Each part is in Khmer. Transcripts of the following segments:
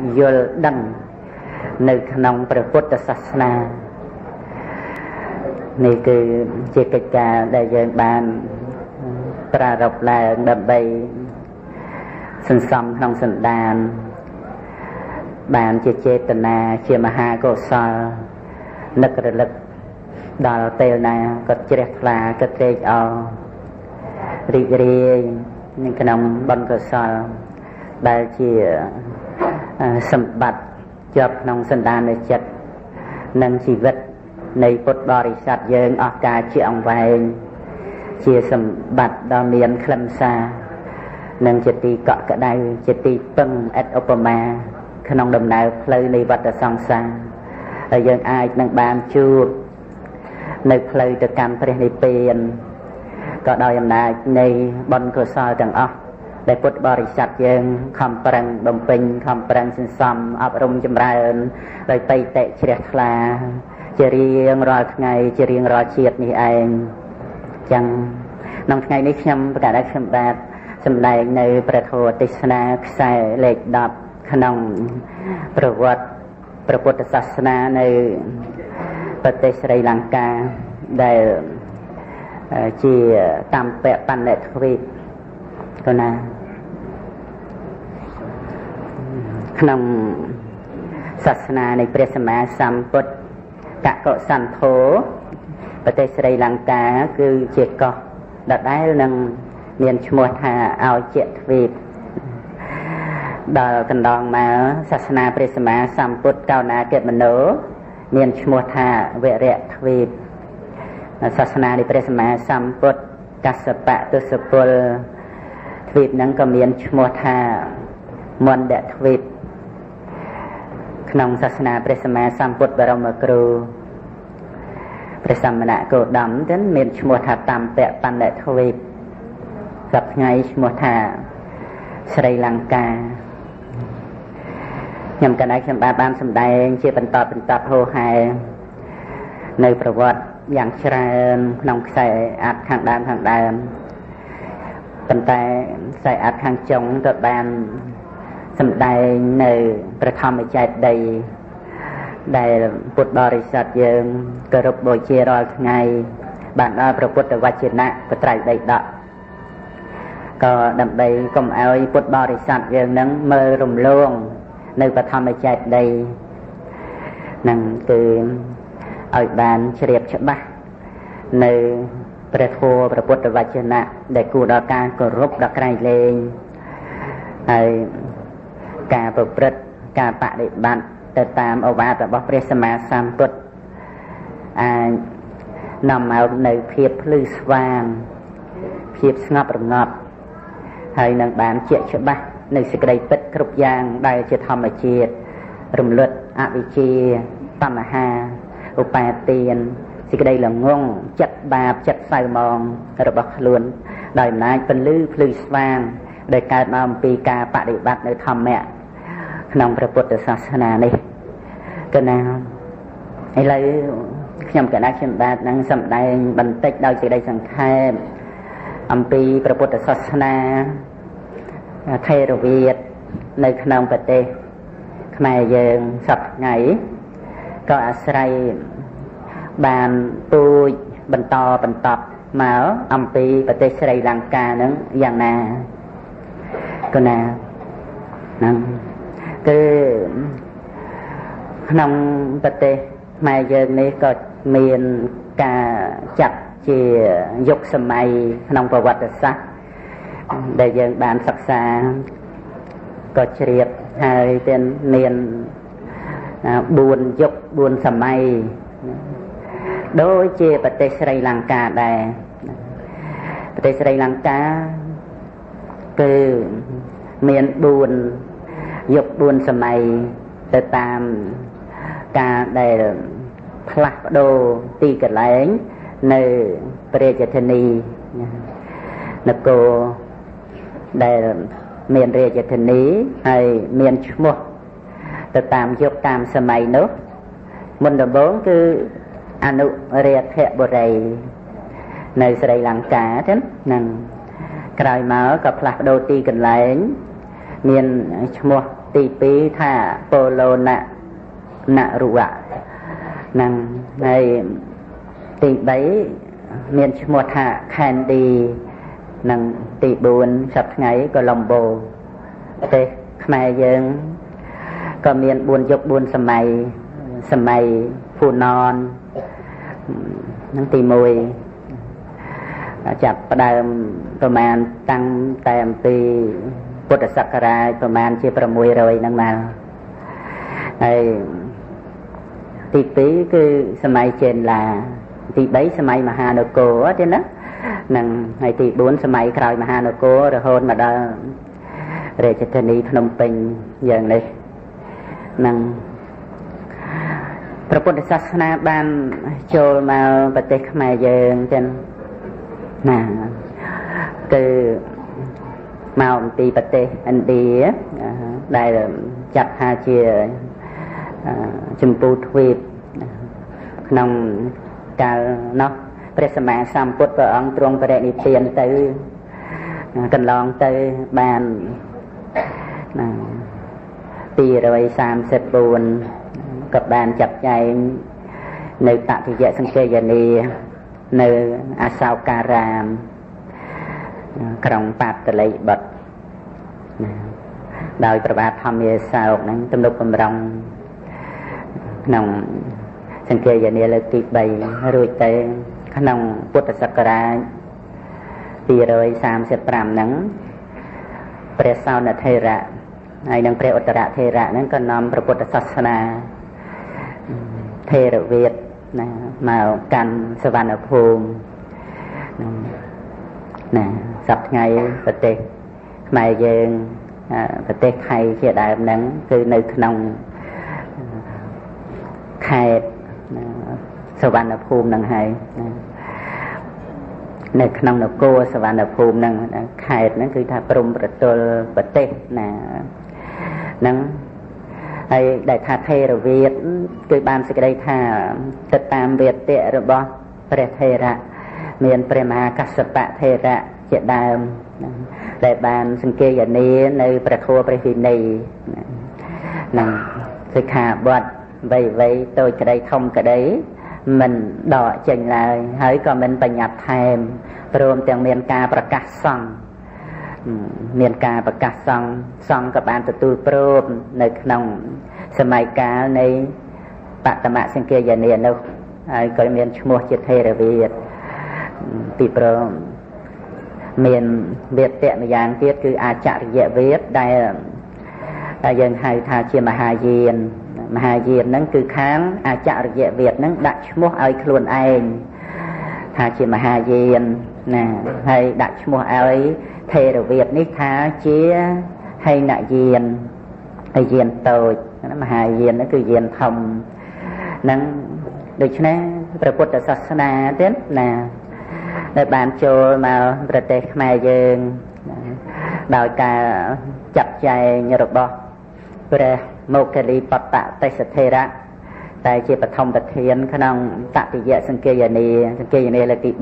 យល់ដឹងនៅក្នុងព្រះពុទ្ធសាសនានេះគឺជាកិច្ចការដែលយើងបានប្រារព្ធឡើងដើម្បីសន្សំក្នុងសន្តានបានជាចេតនាជាមហាកុសលនឹករលឹកដល់ពេលណាក៏ជ្រះថ្លាក៏ត្រេកអររីករាយនៅក្នុងបុណ្យកុសលដែលជាសម្បត្តិជាប់ក្នុងសន្តាននៃចិត្តនិងជីវិតនៃពុទ្ធបរិស័ទយើងអស់កលជាអង្វែងជាសម្បត្តិដ៏មានខ្លឹមសារនិងជាទីកក់ក្ដៅជាទីពឹងឥតឧបមាក្នុងដំណើរផ្លូវនៃវដ្តសង្សារហើយយើងអាចនឹងបានជួបនៅផ្លូវទៅកាន់ព្រះនិព្វានក៏ដោយអំណាចនៃបុណ្យកុសលទាំងអស់ដែលពុទ្ធបរិស័ទយើងខំប្រឹងបំពេញខំប្រឹងសន្សំអប់រំចម្រើនដោយបៃតៈជ្រះថ្លាជារៀងរាល់ថ្ងៃជារៀងរាល់ជាតិនេះឯងចឹងក្នុងថ្ងៃនេះខ្ញុំប្រកាសឲ្យខ្ញុំបាទសម្ដែងនៅព្រះធម៌ទេសនាខ្សែលេខ10ក្នុងប្រវត្តិព្រះពុទ្ធសាសនានៅប្រទេសស្រីលង្កាដែលជាតាមពៈបណ្ឌិតទ្វីបក៏ណាក្នុងសាសនានៃព្រះសម្មាសម្ពុទ្ធកកសន្ធោប្រទេសស្រីលង្កាគឺជាកោះដដែលនឹងមានឈ្មោះថាអោជៈទ្វីបដល់កណ្ដងមកសាសនាព្រះសម្មាសម្ពុទ្ធកោណាកិមនោមានឈ្មោះថាវរៈទ្វីបសាសនានៃព្រះសម្មាសម្ពុទ្ធកស្សបៈទស្សពលទ្វីបហ្នឹងក៏មានឈ្មោះថាមណ្ឌទ្វីបក្នុងសាសនាព្រះសម្មាសម្ពុទ្ធបរមគ្រូព្រះសម្មាគោតមទៅមានឈ្មោះថាតាមពៈបណ្ឌិតទ្វីបសប្តាហ៍ថ្ងៃឈ្មោះថាស្រីលង្កាខ្ញុំកណ្ដាលខ្ញុំបានសម្ដែងជាបន្តហូរហែនៅប្រវត្តិយ៉ាងច្រើនក្នុងខ្សែអត្ថខាងដើមប៉ុន្តែខ្សែអត្ថខាងចុងក៏បានសម្ដែងនៅប្រធមចេតិយដែលពុទ្ធបរិស័ទយើងគោរពបូជារាល់ថ្ងៃបានដល់ព្រះពុទ្ធវចនៈបត្រៃដីដកក៏ដើម្បីកុំឲ្យពុទ្ធបរិស័ទយើងនឹងមើលរំលងនៅបឋមចេតិយនឹងគឺឲ្យបានជ្រាបច្បាស់នៅព្រះធម៌ព្រះពុទ្ធវចនៈដែលគួរដល់ការគោរពដល់ក្រៃលែងហើយការប្រព្រឹត្តការបដិបត្តិទៅតាមឱវាទរបស់ព្រះសម្មាសម្ពុទ្ធអាចនាំមកនៅភាពភ្លឺស្វាងភាពស្ងប់រងាប់ហើយនឹងបានជាក់ច្បាស់នៅសេចក្តីពិតគ្រប់យ៉ាងដែលជាធម្មជាតិរំលត់អវិជ្ជាតណ្ហាឧបាទានសេចក្តីល្ងងចិត្តបាបចិត្តសៅហ្មងរបស់ខ្លួនដោយអំណាចពន្លឺភ្លឺស្វាងដែលកើតមកអំពីការបដិបត្តិនៅធម្មៈក្នុងព្រះពុទ្ធសាសនានេះកណាឥឡូវខ្ញុំកណ្ដាលខ្ញុំបាទនឹងសម្ដែងបន្តិចដោយសេចក្តីសង្ខេបអំពីព្រះពុទ្ធសាសនាថេរវាទនៅក្នុងប្រទេសខ្មែរយើងសប្តាហ៍ថ្ងៃក៏អាស្រ័យបានពូជបន្តមកអំពីប្រទេសស្រីលង្កានឹងយ៉ាងណាក៏ណាហ្នឹងគឺក្នុងប្រទេសខ្មែរយើងនេះក៏មានការចាត់ជាយុគសម័យក្នុងប្រវត្តិសាស្ត្រដែលយើងបានសិក្សាក៏ជ្រាបហើយទាំងមាន4យុគ4សម័យដូចជាប្រទេសស្រីលង្កាដែរប្រទេសស្រីលង្កាគឺមាន4យុគ4សម័យទៅតាមការដែលផ្លាស់ប្ដូរទីកន្លែងនៅព្រះរាជធានីនគរដែលមានរាជធានីហើយមានឈ្មោះទៅតាមយុគតាមសម័យនោះមុនដំបូងគឺអនុរាធបុរីនៅស្រីលង្កាទេនឹងក្រោយមកក៏ផ្លាស់ប្ដូរទីកន្លែងមានឈ្មោះទី2ថាប៉ូឡូណរុវៈនឹងហើយទី3មានឈ្មោះថា Candy និងទី4សប្តាហ៍ថ្ងៃ Colombo ប្រទេសខ្មែរយើងក៏មាន4យុគ4សម័យហ្វូណននឹងទី1ចាប់ផ្ដើមប្រមាណតាំងតែអំពីពុទ្ធសករាជប្រមាណជា600ហ្នឹងមកហើយទី2គឺសម័យចេនឡាទី3សម័យមហានគរទេណានឹងហើយទី4សម័យក្រោយមហានគររហូតមកដល់រាជធានីភ្នំពេញយ៉ាងនេះនឹងព្រះពុទ្ធសាសនាបានចូលមកប្រទេសខ្មែរយើងចឹងណាគឺមកអំពីប្រទេសឥណ្ឌាដែលចាត់ថាជាចម្ពោះទ្វីបក្នុងកាលនោះព្រះសម្មាសម្ពុទ្ធព្រះអង្គទ្រង់បរិនិព្វានទៅកន្លងទៅបាន234ក៏បានចាត់ចែងនៅតតិយសង្កេយនីនៅអសោការាមក្រុងបាតលីបុត្រដោយព្រះបាទធម្មយាសោកហ្នឹងទំនុកបំរុងក្នុងសង្កេយនីលើកទី3រួចទៅក្នុងពុទ្ធសករាជ235ហ្នឹងព្រះសោណថេរៈហើយនិងព្រះឧត្តរថេរៈហ្នឹងក៏នាំព្រះពុទ្ធសាសនាថេរវាទណាមកកាន់សវណ្ណភូមិណាសប្តាហ៍ថ្ងៃប្រទេសខ្មែរយើងប្រទេសថៃជាដើមហ្នឹងគឺនៅក្នុងខេត្តសវណ្ណភូមិហ្នឹងហើយនៅក្នុងនគរសវណ្ណភូមិហ្នឹងខេត្តហ្នឹងគឺថាព្រំប្រទល់ប្រទេសណាហ្នឹងហើយដែលថាថេរវាទគឺបានសេចក្តីថាទៅតាមវាទៈរបស់ព្រះថេរៈមានព្រះមហាកស្សបៈថេរៈជាដើមដែលបានសង្កេយនីនៅព្រះធម៌ព្រះវិន័យនឹងសិក្ខាបទវៃតូចក្តីធំក្តីមិនដកចេញឡើយហើយក៏មិនបញ្ញត្តិថែមព្រមទាំងមានការប្រកាសសង្ឃមានការប្រកាសសង្ឃក៏បានទទួលព្រមនៅក្នុងសម័យកាលនៃបតមសង្កេយនីនោះហើយក៏មានឈ្មោះជាថេរវាទពីព្រមមានវាទៈម្យ៉ាងទៀតគឺអាចរិយវាទដែលយើងហៅថាជាមហាយានហ្នឹងគឺខាងអាចរិយវាទហ្នឹងដាក់ឈ្មោះឲ្យខ្លួនឯងថាជាមហាយានណាហើយដាក់ឈ្មោះឲ្យថេរវាទនេះថាជាហេណយានហើយយានតូចមហាយានហ្នឹងគឺយានធំហ្នឹងដូច្នេះព្រះពុទ្ធសាសនាទៀតណាដែលបានចូលមកប្រទេសខ្មែរយើងដោយការចាត់ចែងរបស់ព្រះមោគលីបតៈទេសថេរៈតែជាបឋមប្រធានក្នុងតតិយសង្កេយនីលើកទី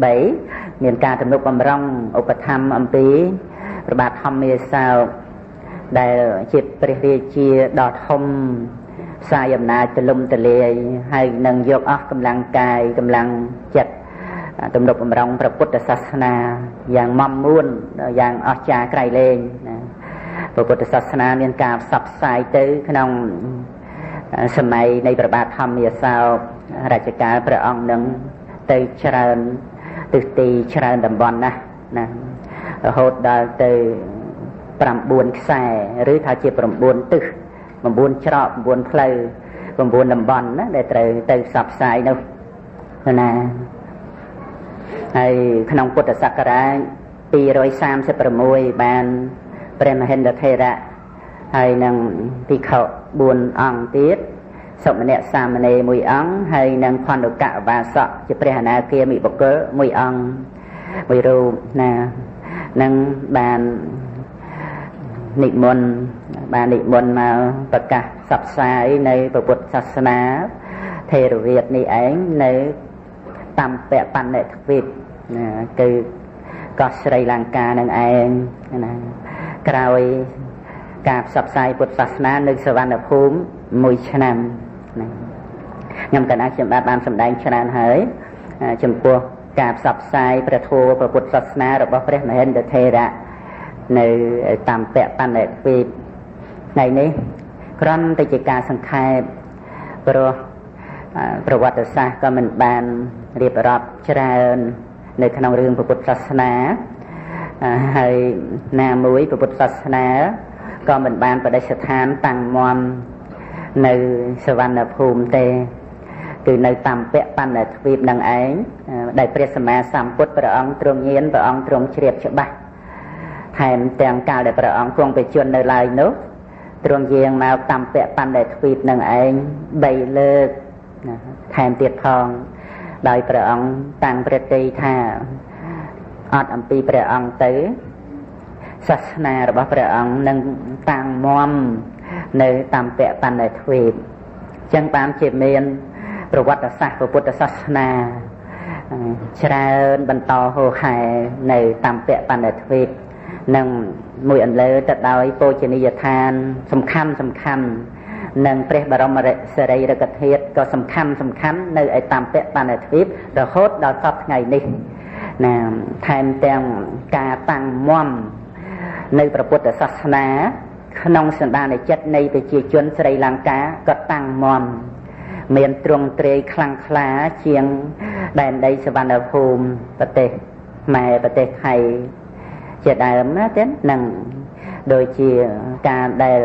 3មានការទំនុកបំរុងឧបត្ថម្ភអំពីព្រះបាទធម្មយាសោកដែលជាព្រះរាជាដ៏ធំផ្សាយអំណាចទលំទលាយហើយនឹងយកអស់កម្លាំងកាយកម្លាំងចិត្តទំនុកបំរុងព្រះពុទ្ធសាសនាយ៉ាងមមមួនយ៉ាងអស្ចារ្យក្រៃលែងណាព្រះពុទ្ធសាសនាមានការផ្សព្វផ្សាយទៅក្នុងសម័យនៃព្រះបាទធម្មយាសោករជ្ជកាលព្រះអង្គនឹងទៅច្រើនទិសទីច្រើនតំបន់ណារហូតដល់ទៅ9ខ្សែឬថាជា9ទិស9ច្រក9ផ្លូវ9តំបន់ណាដែលត្រូវទៅផ្សព្វផ្សាយនោះណាហើយក្នុងពុទ្ធសករាជ236បានព្រះមហិន្ទថេរៈហើយនឹងភិក្ខុ4អង្គទៀតសុមនៈសាមណេរ1អង្គហើយនឹងផណ្ឌកវាសកជាព្រះអនាគាមិបុគ្គល1អង្គ1រូបណានឹងបាននិមន្តមកប្រកាសផ្សព្វផ្សាយនៅពុទ្ធសាសនាថេរវាទនេះឯងនៅតំពៈបណ្ឌិតទ្វីបណាគឺកោះស្រីលង្កានឹងឯងណាក្រោយការផ្សព្វផ្សាយពុទ្ធសាសនានៅសវណ្ណភូមិមួយឆ្នាំខ្ញុំកណ្ដាលខ្ញុំបានសម្ដែងច្រើនហើយចំពោះការផ្សព្វផ្សាយព្រះធម៌ព្រះពុទ្ធសាសនារបស់ព្រះមហេន្ទថេរៈនៅតាមពៈបណ្ឌិតពេកថ្ងៃនេះគ្រាន់តែជាការសង្ខេបព្រោះប្រវត្តិសាស្ត្រក៏មិនបានរៀបរាប់ច្រើននៅក្នុងរឿងព្រះពុទ្ធសាសនាហើយណាមួយព្រះពុទ្ធសាសនាក៏មិនបានបដិស្ថានតាំងមាំនៅសវណ្ណភូមិទេគឺនៅតាមពៈបណ្ឌិតទ្វីបនឹងឯងដែលព្រះសម្មាសម្ពុទ្ធព្រះអង្គទ្រង់ញៀនព្រះអង្គទ្រង់ជ្រាបច្បាស់ថែមទាំងកាលដែលព្រះអង្គគង់ប្រជជននៅឡើយនោះទ្រង់យាងមកតាមពៈបណ្ឌិតទ្វីបនឹងឯង3លើកថែមទៀតផងដោយព្រះអង្គតាំងព្រះទ័យថាអត់អំពីព្រះអង្គទៅសាសនារបស់ព្រះអង្គនឹងតាំងមាំនៅតាមពៈបណ្ឌិតទ្វីបចឹងបានជាមានប្រវត្តិសាស្ត្រពុទ្ធសាសនាច្រើនបន្តហូរហែនៅតាមពៈបណ្ឌិតទ្វីបនិងមួយអន្លើទៅដោយពោជនីយដ្ឋានសំខាន់និងព្រះបរមសរីរិកធាតុក៏សំខាន់នៅឯតាមពៈបណ្ឌិតទ្វីបរហូតដល់សពថ្ងៃនេះណាថែមទាំងការតាំងមាំនៅព្រះពុទ្ធសាសនាក្នុងសន្តានចិត្តនៃប្រជាជនស្រីលង្កាក៏តាំងមាំមានទ្រង់ទ្រាយខ្លាំងក្លាជាងដែនដីសវណ្ណភូមិប្រទេសម៉ែប្រទេសថៃជាដើមណាទេនឹងដូចជាការដែល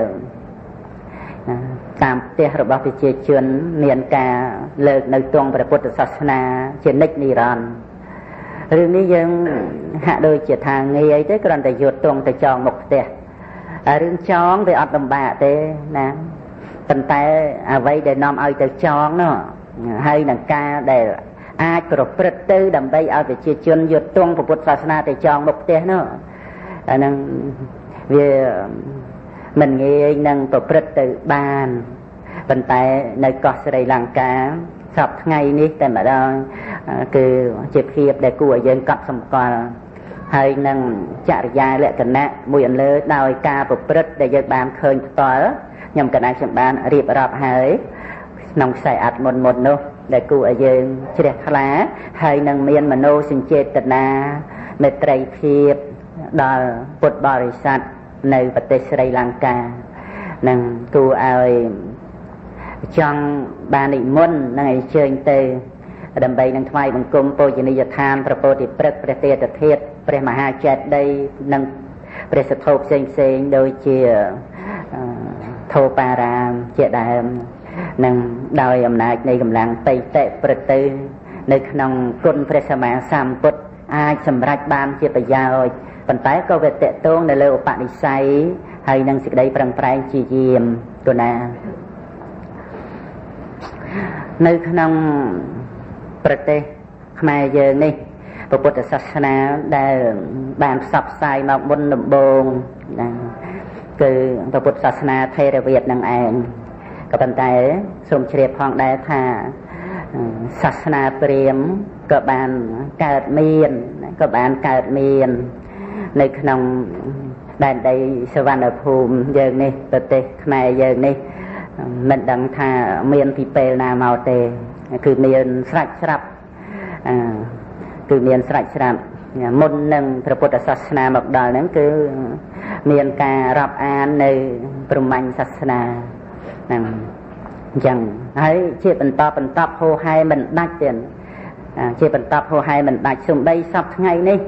តាមផ្ទះរបស់ប្រជាជនមានការលើកនៅទង់ព្រះពុទ្ធសាសនាជានិច្ចនិរន្តរ៍រឿងនេះយើងហាក់ដូចជាថាងាយទេគ្រាន់តែយកទង់ទៅចងមុខផ្ទះរឿងចងវាអត់លំបាកទេណាប៉ុន្តែអ្វីដែលនាំឲ្យទៅចងនោះហើយនឹងការដែលអាចប្រព្រឹត្តទៅដើម្បីឲ្យប្រជាជនយកទង់ពុទ្ធសាសនាទៅចងមុខផ្ទះនោះអានឹងវាមិនងាយនឹងប្រព្រឹត្តទៅបានប៉ុន្តែនៅកោះស្រីលង្កាសពថ្ងៃនេះតែម្ដងគឺជាភាពដែលគួរឲ្យយើងកត់សម្គាល់ហើយនឹងចរិយាលក្ខណៈមួយអន្លើដោយការប្រព្រឹត្តដែលយើងបានឃើញផ្ទាល់ខ្ញុំកណ្ដាលខ្ញុំបានរៀបរាប់ហើយក្នុងខ្សែអត្ថមុននោះដែលគួរឲ្យយើងជ្រះថ្លាហើយនឹងមានមโนសញ្ចេតនាមេត្រីភាពដល់ពុទ្ធបរិស័ទនៅប្រទេសស្រីលង្កានឹងគួរឲ្យចង់បាននិមន្តនឹងឲ្យជើញទៅដើម្បីនឹងថ្វាយបង្គំបូជនីយដ្ឋានព្រះពោធិព្រឹក្សព្រះទេតធាតុព្រះមហាចេតិយនិងព្រះសទ្ធោផ្សេងដូចជាធោបារាមជាដើមនឹងដោយអំណាចនៃកម្លាំងបៃតិប្រតិនៅក្នុងគុណព្រះសម្មាសម្ពុទ្ធអាចសម្រេចបានជាប្រយោជន៍ប៉ុន្តែក៏វាតកតងនៅលើឧបនិស្ស័យហើយនឹងសេចក្តីប្រឹងប្រែងជាយាមគណានៅក្នុងប្រទេសខ្មែរយើងនេះព្រះពុទ្ធសាសនាដែលបានផ្សព្វផ្សាយមកមុនដំបូងណាគឺព្រះពុទ្ធសាសនាថេរវាទនឹងឯងក៏ប៉ុន្តែសូមជ្រាបផងដែរថាសាសនាព្រាហ្មណ៍ក៏បានកើតមាននៅក្នុងដែនដីសវណ្ណភូមិយើងនេះប្រទេសខ្មែរយើងនេះមិនដឹងថាមានពីពេលណាមកទេគឺមានស្រេចស្រាប់មុននឹងព្រះពុទ្ធសាសនាមកដល់ហ្នឹងគឺមានការរាប់អាននៅព្រហ្មញ្ញសាសនាហ្នឹងអញ្ចឹងហើយជាបន្តហូរហែមិនដាច់ទៀតជាបន្តហូរហែមិនដាច់សំបីសពថ្ងៃនេះ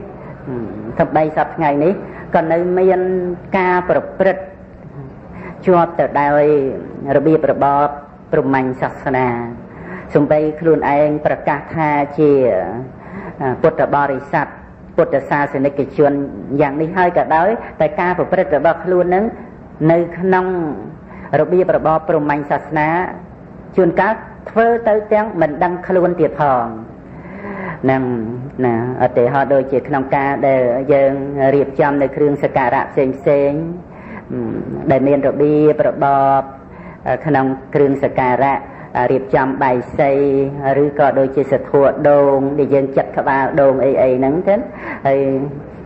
ក៏នៅមានការប្រព្រឹត្តជាប់ទៅដោយរបៀបរបបព្រហ្មញ្ញសាសនាសំបីខ្លួនឯងប្រកាសថាជាពុទ្ធបរិស័ទពុទ្ធសាសនិកជនយ៉ាងនេះហើយក៏ដោយតែការប្រព្រឹត្តរបស់ខ្លួននឹងនៅក្នុងរបៀបរបបព្រហ្មញ្ញសាសនាជួនកាលធ្វើទៅទាំងមិនដឹងខ្លួនទៀតផងនឹងណាឧទាហរណ៍ដូចជាក្នុងការដែលយើងរៀបចំនៅគ្រឿងសក្ការៈផ្សេងដែលមានរបៀបរបបក្នុងគ្រឿងសក្ការៈរៀបចំបាយសីឬក៏ដូចជាសធัวដូងដែលយើងចាត់ក្បាលដូងអីហ្នឹងទៅហើយ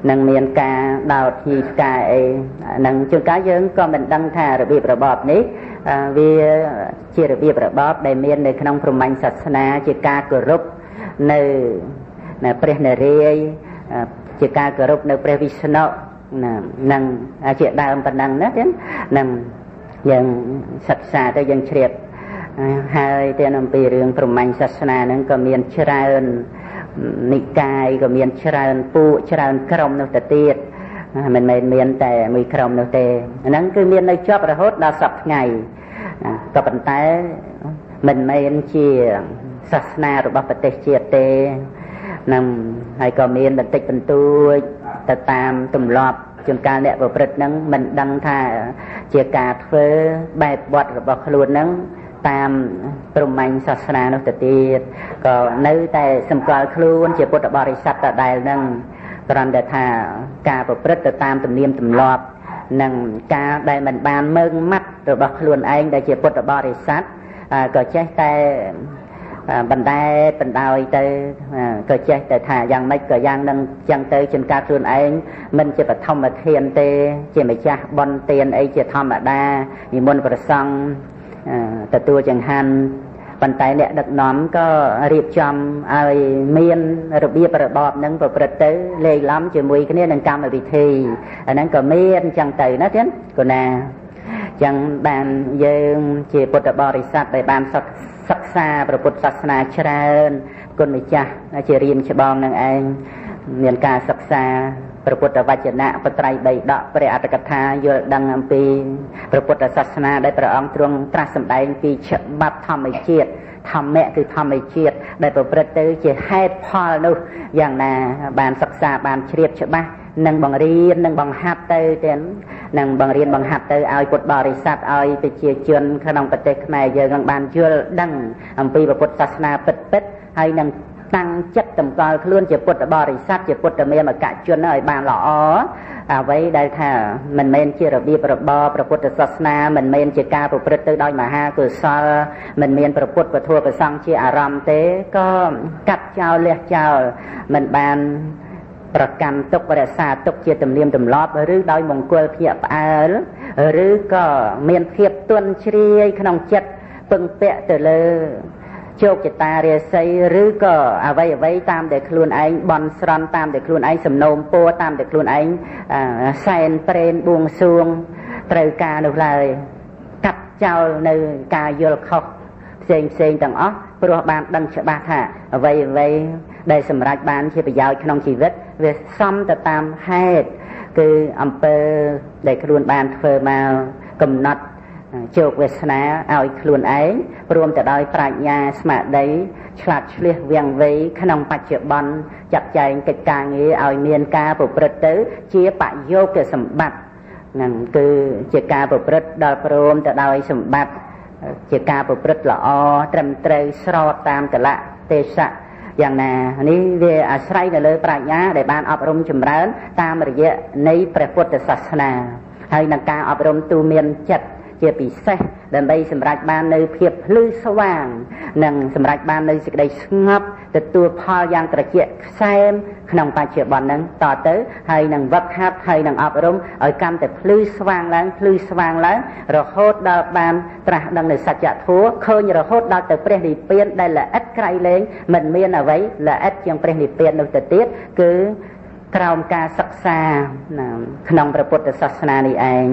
នឹងមានការដោតញីផ្កាអីនឹងជួនកាលយើងក៏មិនដឹងថារបៀបរបបនេះវាជារបៀបរបបដែលមាននៅក្នុងព្រហ្មញ្ញសាសនាជាការគោរពនៅព្រះនរាយណ៍ជាការគោរពនៅព្រះវិស្ណុនឹងជាដើមប៉ុណ្ណឹងណាចឹងនឹងយើងសិក្សាទៅយើងជ្រាបហើយទៅអំពីរឿងព្រហ្មញ្ញសាសនាហ្នឹងក៏មានច្រើននិកាយក៏មានច្រើនពួកច្រើនក្រុមនោះទៅទៀតមិនមែនមានតែមួយក្រុមនោះទេហ្នឹងគឺមាននៅជាប់រហូតដល់សពថ្ងៃក៏ប៉ុន្តែមិនមែនជាសាសនារបស់ប្រទេសជាតិទេនឹងហើយក៏មានបន្តិចបន្តួចទៅតាមទម្លាប់ជួនកាលអ្នកប្រព្រឹត្តហ្នឹងមិនដឹងថាជាការធ្វើបែបវត្តរបស់ខ្លួនហ្នឹងតាមព្រហ្មញ្ញសាសនានោះទៅទៀតក៏នៅតែសម្គាល់ខ្លួនជាពុទ្ធបរិស័ទដដែលហ្នឹងត្រង់តែថាការប្រព្រឹត្តទៅតាមទំនៀមទម្លាប់និងការដែលមិនបានមើងម៉ាត់របស់ខ្លួនឯងដែលជាពុទ្ធបរិស័ទក៏ចេះតែបណ្ដែតបណ្ដោយទៅក៏ចេះតែថាយ៉ាងម៉េចក៏យ៉ាងនឹងចឹងទៅជួនកាលខ្លួនឯងមិនជាបឋមធានទេជាម្ចាស់បុណ្យទានអីជាធម្មតានិមន្តព្រះសង្ឃទទួលចង្ហាន់ប៉ុន្តែអ្នកដឹកនាំក៏រៀបចំឲ្យមានរបៀបរបបនឹងប្រព្រឹត្តទៅលេងឡំជាមួយគ្នានឹងកម្មវិធីអាហ្នឹងក៏មានអញ្ចឹងទៅណាទៀតគណាចឹងបានយើងជាពុទ្ធបរិស័ទដែលបានសិក្សាព្រះពុទ្ធសាសនាច្រើនគុណម្ចាស់ជារៀនច្បងនឹងឯងមានការសិក្សាព្រះពុទ្ធវចនៈបត្រៃបីដកព្រះអត្តកថាយល់ដឹងអំពីព្រះពុទ្ធសាសនាដែលព្រះអង្គទ្រង់ត្រាស់សម្ដែងពីច្បាប់ធម្មជាតិធម្មៈគឺធម្មជាតិដែលប្រព្រឹត្តទៅជាហេតុផលនោះយ៉ាងណាបានសិក្សាបានជ្រាបច្បាស់នឹងបង្រៀននឹងបង្ហាត់ទៅទៀតនឹងបង្រៀនបង្ហាត់ទៅឲ្យពុទ្ធបរិស័ទឲ្យប្រជាជនក្នុងប្រទេសខ្មែរយើងនឹងបានយល់ដឹងអំពីព្រះពុទ្ធសាសនាពិតៗហើយនឹងតាំងចិត្តតម្កល់ខ្លួនជាពុទ្ធបរិស័ទជាពុទ្ធមេមកជនឲ្យបានល្អអ្វីដែលថាមិនមែនជារបៀបរបបព្រះពុទ្ធសាសនាមិនមែនជាការប្រព្រឹត្តទៅដោយមហាកុសលមិនមានព្រះពុទ្ធពធព្រះសង្ឃជាអារម្មណ៍ទេក៏កាត់ចោលលះចោលមិនបានប្រកាន់ទុករក្សាទុកជាទំនៀមទម្លាប់ឬដោយមង្គលភ្ញាក់ផ្អើលឬក៏មានភាពទន់ជ្រាយក្នុងចិត្តពឹងពាក់ទៅលើជោគជតារាសីឬក៏អ្វីតាមដែលខ្លួនឯងបន់ស្រន់តាមដែលខ្លួនឯងសំណូមពរតាមដែលខ្លួនឯងសែនព្រេនបួងសួងត្រូវការនោះឡើយកាត់ចោលនៅការយល់ខុសផ្សេងទាំងអស់ព្រោះបានដឹងច្បាស់ថាអ្វីដែលសម្រេចបានជាប្រយោជន៍ក្នុងជីវិតវាសមទៅតាមហេតុគឺអំពើដែលខ្លួនបានធ្វើមកកំណត់ជោគវាសនាឲ្យខ្លួនឯងព្រមទៅដោយប្រាជ្ញាស្មារតីឆ្លាតឆ្លៀសវាងវៃក្នុងបច្ចុប្បន្នចាត់ចែងកិច្ចការងារឲ្យមានការប្រព្រឹត្តទៅជាបយោគសម្បត្តិហ្នឹងគឺជាការប្រព្រឹត្តដល់ព្រមទៅដោយសម្បត្តិជាការប្រព្រឹត្តល្អត្រឹមត្រូវស្របតាមកលៈទេសៈយ៉ាងណានេះវាអាស្រ័យទៅលើប្រាជ្ញាដែលបានអប់រំចម្រើនតាមរយៈនៃព្រះពុទ្ធសាសនាហើយនឹងការអប់រំទូមានចិត្តជាពិសេសដើម្បីសម្រេចបាននៅភាពភ្លឺស្វាងនិងសម្រេចបាននៅសេចក្តីស្ងប់ទទួលផលយ៉ាងត្រជាក់ខ្សែមក្នុងបច្ចុប្បន្នហ្នឹងតទៅហើយនឹងវឹកហាត់ហើយនឹងអប់រំឲ្យកាន់តែភ្លឺស្វាងឡើងរហូតដល់បានត្រាស់ដឹងនៅសច្ចធម៌ឃើញរហូតដល់ទៅព្រះនិព្វានដែលល្អិតក្រៃលែងមិនមានអ្វីល្អិតជាងព្រះនិព្វាននោះទៅទៀតគឺក្រោមការសិក្សាក្នុងព្រះពុទ្ធសាសនានេះឯង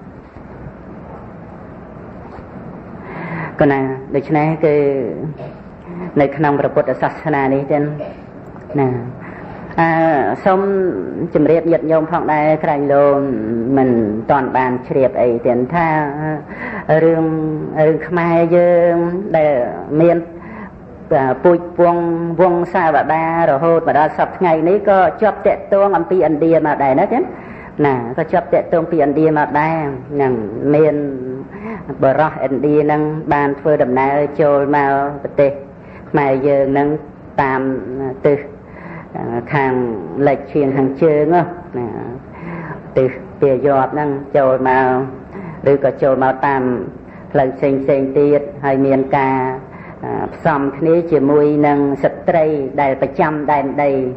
ក៏ណាដូច្នេះគឺនៅក្នុងព្រះពុទ្ធសាសនានេះចឹងណាសូមជម្រាបញាតិញោមផងដែរក្រែងលោមិនតាន់បានជ្រាបអីទៀតថារឿងខ្មែរយើងដែលមានពូជពងវងសាវតារហូតមកដល់សប្តាហ៍ថ្ងៃនេះក៏ជាប់តាក់ទងអំពីឥណ្ឌាមកដែរណាចឹងណាក៏ជាប់តាក់ទងពីឥណ្ឌាមកដែរហ្នឹងមានបរោះឥណ្ឌានឹងបានធ្វើដំណើរចូលមកប្រទេសខ្មែរយើងនឹងតាមទិសខាងលិចឈៀងខាងជើងណាទិសពាយ័ព្យហ្នឹងចូលមកឬក៏ចូលមកតាមផ្លូវផ្សេងទៀតហើយមានការផ្សំគ្នាជាមួយនឹងស្ត្រីដែលប្រចាំដែនដី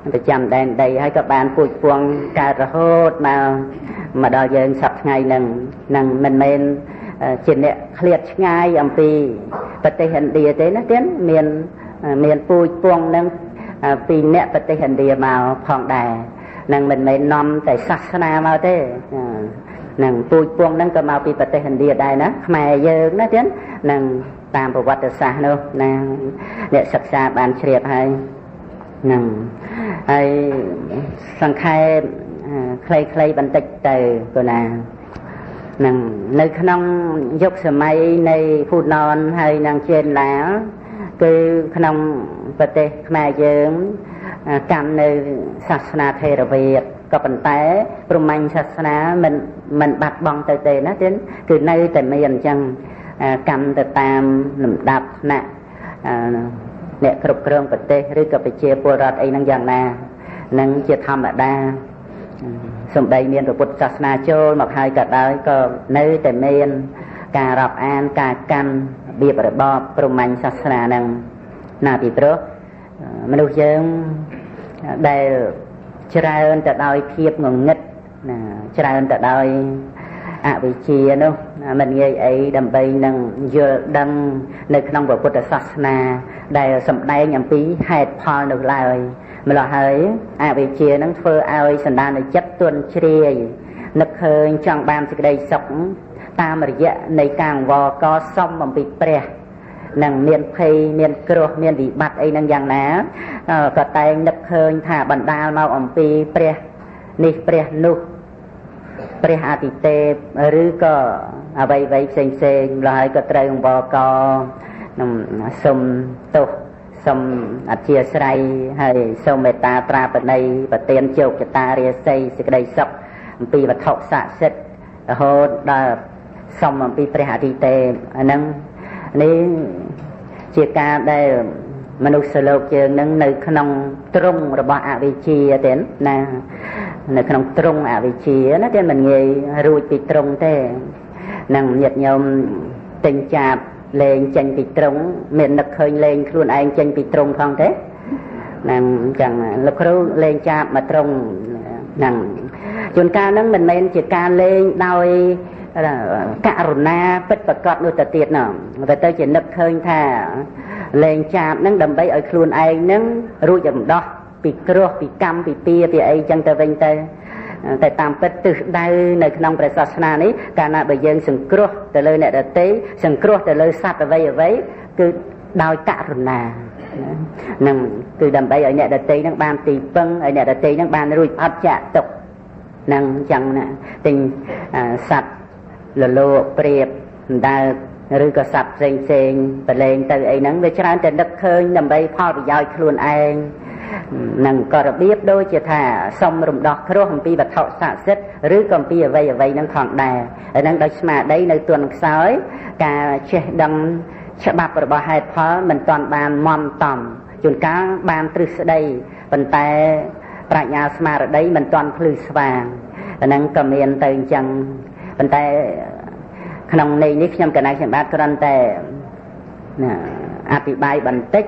ប្រចាំដែនដីហើយក៏បានពូជពងកើតរហូតមកដល់យើងសប្តាហ៍ថ្ងៃនឹងមិនមែនជាអ្នកឃ្លាតឆ្ងាយអំពីប្រទេសឥណ្ឌាទេណាទៀតមានពូជពងនឹងពីអ្នកប្រទេសឥណ្ឌាមកផងដែរនឹងមិនមែននាំតែសាសនាមកទេនឹងពូជពងនឹងក៏មកពីប្រទេសឥណ្ឌាដែរណាខ្មែរយើងណាទៀតនឹងតាមប្រវត្តិសាស្ត្រនោះណាអ្នកសិក្សាបានជ្រាបហើយនឹងហើយសង្ខេបខ្លីៗបន្តិចទៅគណានឹងនៅក្នុងយុគសម័យនៃភូណនហើយនឹងជេនឡាគឺក្នុងប្រទេសខ្មែរយើងកាន់នៅសាសនាថេរវាទក៏ប៉ុន្តែព្រហ្មញ្ញសាសនាមិនបាត់បង់ទៅទេណាទៀតគឺនៅតែមានអញ្ចឹងកម្មទៅតាមលំដាប់ថ្នាក់អ្នកគ្រប់គ្រងប្រទេសឬក៏ប្រជាពលរដ្ឋអីហ្នឹងយ៉ាងណានឹងជាធម្មតាសំដីមានពុទ្ធសាសនាចូលមកហើយក៏ដោយក៏នៅតែមានការរាប់អានការកាន់របៀបរបបព្រហ្មញ្ញសាសនាហ្នឹងណាពីព្រោះមនុស្សយើងដែលច្រើនទៅដោយភាពងងឹតណាច្រើនទៅដោយអវិជ្ជានោះមិនងាយអីដើម្បីនឹងយល់ដឹងនៅក្នុងពុទ្ធសាសនាដែលសម្ដែងអំពីហេតុផលនោះឡើយម្ល៉េះហើយអវិជ្ជានឹងធ្វើឲ្យសន្តានចិត្តទន់ជ្រាយនឹកឃើញចង់បានសេចក្តីសុខតាមរយៈនៃការអង្វរកសុំអំពីព្រះនឹងមានភ័យមានគ្រោះមានវិបត្តិអីនឹងយ៉ាងណាក៏តែងនឹកឃើញថាបណ្ដាលមកអំពីព្រះនេះព្រះនោះព្រះអាទិទេពឬក៏អ្វីផ្សេងម្ល៉េះហើយក៏ត្រូវអង្វរកនឹងសុំទោសសុំអធិស្ឋានហើយសូមមេត្តាប្រាថ្នាប្រទានជោគជតារាសីសេចក្តីសុខអំពីវត្ថុស័ក្តិសិទ្ធិរហូតដល់សុំអំពីព្រះអាទិទេពអាហ្នឹងនេះជាការដែលមនុស្សលោកយើងនឹងនៅក្នុងទ្រង់របស់អវិជ្ជាទេណានៅក្នុងទ្រង់អវិជ្ជាណាទេមិនងាយរួចពីទ្រង់ទេនឹងញាតិញោមទិញចាបលេងចេញពីទ្រង់មាននឹកឃើញលេងខ្លួនឯងចេញពីទ្រង់ផងទេហ្នឹងអញ្ចឹងលោកគ្រូលេងចាបមកទ្រង់ហ្នឹងជួនកាលហ្នឹងមិនមែនជាការលេងដោយករុណាពិតប្រកបនោះទៅទៀតណាតែទៅជានឹកឃើញថាលេងចាបហ្នឹងដើម្បីឲ្យខ្លួនឯងហ្នឹងរួចរំដោះពីគ្រោះពីកម្មពីពៀពីអីចឹងទៅវិញទៅតែតាមពិតទិសដៅនៅក្នុងព្រះសាសនានេះកាលណាបើយើងសង្គ្រោះទៅលើអ្នកដទៃសង្គ្រោះទៅលើសត្វអ្វីគឺដោយករុណានឹងគឺដើម្បីឲ្យអ្នកដទៃហ្នឹងបានទីពឹងឲ្យអ្នកដទៃហ្នឹងបានរួចអត់ចាក់ទុកនឹងចឹងណាទិញសត្វលលោកព្រាបដើរឬក៏សត្វផ្សេងប្រឡែងទៅអីហ្នឹងវាច្រើនតែនឹកឃើញដើម្បីផលប្រយោជន៍ខ្លួនឯងនឹងក៏របៀបដូចជាថាសុំរំដោះគ្រោះអំពីវត្ថុស័ក្តិសិទ្ធិឬក៏អំពីអ្វីហ្នឹងផងដែរហើយហ្នឹងដោយស្មារតីនៅទន់ខ្សោយការចេះដឹងច្បាប់របស់ហេតុផលមិនទាន់បានមមតំជួនកាលបានទ្រឹស្ដីប៉ុន្តែប្រាជ្ញាស្មារតីមិនទាន់ភ្លឺស្វាងអាហ្នឹងក៏មានទៅអញ្ចឹងប៉ុន្តែក្នុងន័យនេះខ្ញុំកណាខ្ញុំបាទគ្រាន់តែអธิบายបន្តិច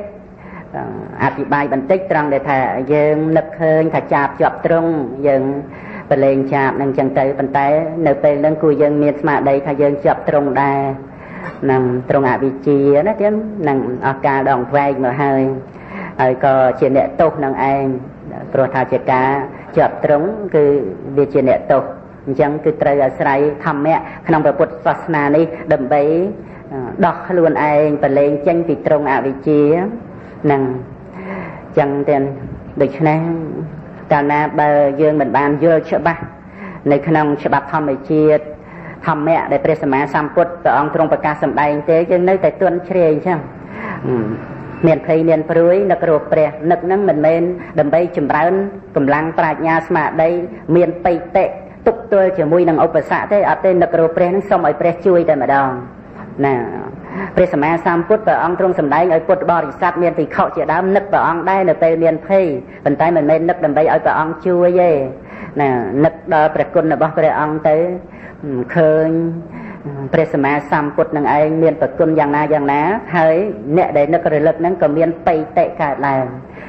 ត្រង់ដែលថាយើងនឹកឃើញថាចាបជាប់ត្រង់យើងប្រឡែងចាបនឹងចឹងទៅប៉ុន្តែនៅពេលហ្នឹងគួរយើងមានស្មារតីថាយើងជាប់ត្រង់ដែរនឹងត្រង់អវិជ្ជាណាទៀតនឹងអស់កាលដងវែងមកហើយក៏ជាអ្នកទោសនឹងឯងព្រោះថាជាការជាប់ត្រង់គឺវាជាអ្នកទោសអញ្ចឹងគឺត្រូវអាស្រ័យធម្មៈក្នុងព្រះពុទ្ធសាសនានេះដើម្បីដោះខ្លួនឯងប្រឡែងចេញពីត្រង់អវិជ្ជានឹងចឹងទៅដូច្នេះកាលណាបើយើងមិនបានយល់ច្បាស់នៅក្នុងច្បាប់ធម្មជាតិធម្មៈដែលព្រះសម្មាសម្ពុទ្ធព្រះអង្គទ្រង់ប្រកាសសម្ដែងទេយើងនៅតែទន់ជ្រាយអញ្ចឹងមានភ័យមានព្រួយនឹករកព្រះនឹកហ្នឹងមិនមែនដើម្បីចម្រើនកម្លាំងប្រាជ្ញាស្មារតីមានបិតិទុកទល់ជាមួយនឹងឧបសគ្គទេអត់ទេនឹករកព្រះហ្នឹងសូមឲ្យព្រះជួយតែម្ដងណាព្រះសម្មាសម្ពុទ្ធព្រះអង្គទ្រង់សម្ដែងឲ្យពុទ្ធបរិស័ទមានភិក្ខុជាដើមនឹកព្រះអង្គដែរនៅពេលមានភ័យប៉ុន្តែមិនមែននឹកដើម្បីឲ្យព្រះអង្គជួយទេណានឹកដល់ព្រះគុណរបស់ព្រះអង្គទៅឃើញព្រះសម្មាសម្ពុទ្ធនឹងឯងមានប្រគុណយ៉ាងណាហើយអ្នកដែលនឹករលឹកហ្នឹងក៏មានបិតិកើតឡើង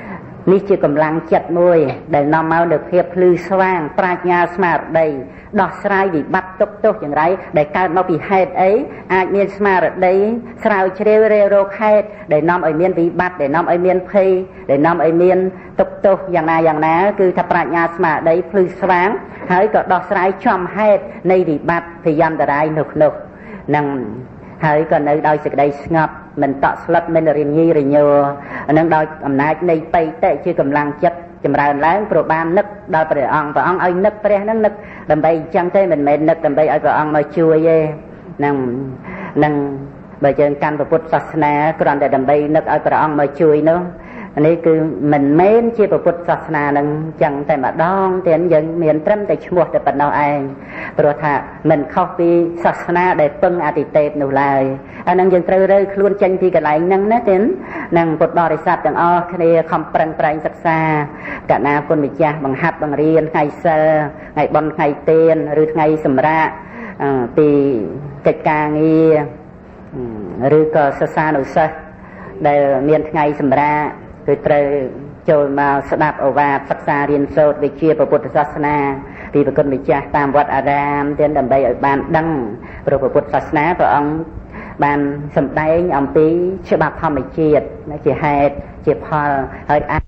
នេះជាកម្លាំងចិត្តមួយដែលនាំមកនូវភាពភ្លឺស្វាងប្រាជ្ញាស្មារតីដោះស្រាយវិបត្តិទុក្ខទោសយ៉ាងไรដែលកើតមកពីហេតុអីអាចមានស្មារតីស្រាវជ្រាវរេរោគហេតុដែលនាំឲ្យមានវិបត្តិដែលនាំឲ្យមានភ័យដែលនាំឲ្យមានទុក្ខទោសយ៉ាងណាគឺថាប្រាជ្ញាស្មារតីភ្លឺស្វាងហើយក៏ដោះស្រាយចំហេតុនៃវិបត្តិភយន្តរាយនោះនឹងហើយក៏នៅដោយសេចក្តីស្ងប់មិនតក់ស្លុតមិនរញីរញ័រនឹងដោយអំណាចនៃបៃតៈជាកម្លាំងចិត្តចម្រើនឡើងព្រោះបាននឹកដល់ព្រះអង្គឲ្យនឹកព្រះនឹងនឹកដើម្បីអញ្ចឹងទេមិនមែននឹកដើម្បីឲ្យព្រះអង្គមកជួយទេនឹងបើយើងកាន់ពុទ្ធសាសនាគ្រាន់តែដើម្បីនឹកឲ្យព្រះអង្គមកជួយនោះនេះគឺមិនមែនជាពុទ្ធសាសនានឹងចឹងតែម្ដងទៀតយើងមានត្រឹមតែឈ្មោះតែប៉ុណ្ណោះឯងព្រោះថាមិនខុសពីសាសនាដែលពឹងអតិទេពនោះឡើយអានឹងយើងត្រូវរើខ្លួនចេញពីកន្លែងហ្នឹងណាទៀតនឹងពុទ្ធបរិស័ទទាំងអស់គ្នាខំប្រឹងប្រែងសិក្សាកណាគុណម្ចាស់បង្ហាត់បង្រៀនថ្ងៃសិលថ្ងៃបុណ្យថ្ងៃទានឬថ្ងៃសម្រាកពីកិច្ចការងារឬក៏សិស្សានុសិស្សដែលមានថ្ងៃសម្រាកគឺត្រូវចូលមកស្ដាប់ឱវាទសិក្សារៀនសូត្រវិជ្ជាពុទ្ធសាសនាពីព្រះគុណម្ចាស់តាមវត្តអារាមទៀតដើម្បីឲ្យបានដឹងព្រោះពុទ្ធសាសនាព្រះអង្គបានសម្ដែងអំពីច្បាប់ធម្មជាតិជាហេតុជាផលហើយ